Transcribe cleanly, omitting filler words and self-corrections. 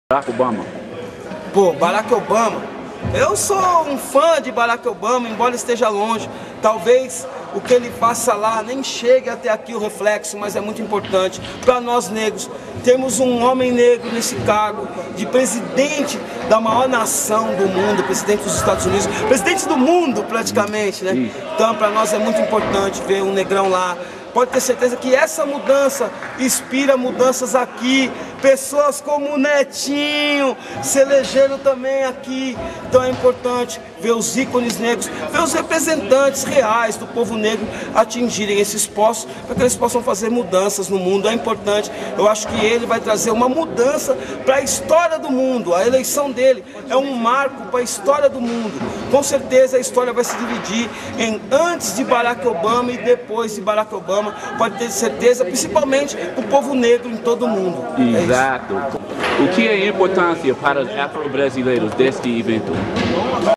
Barack Obama. Pô, Barack Obama, eu sou um fã de Barack Obama, embora esteja longe. Talvez o que ele faça lá nem chegue até aqui o reflexo, mas é muito importante para nós negros. Temos um homem negro nesse cargo de presidente da maior nação do mundo, presidente dos Estados Unidos, presidente do mundo praticamente, né? Então para nós é muito importante ver um negrão lá. Pode ter certeza que essa mudança inspira mudanças aqui. Pessoas como o Netinho se elegeram também aqui. Então é importante ver os ícones negros, ver os representantes reais do povo negro atingirem esses postos, para que eles possam fazer mudanças no mundo. É importante. Eu acho que ele vai trazer uma mudança para a história do mundo. A eleição dele é um marco para a história do mundo. Com certeza a história vai se dividir em antes de Barack Obama e depois de Barack Obama. Pode ter certeza, principalmente o povo negro em todo o mundo. Exato. O que é a importância para os afro-brasileiros deste evento?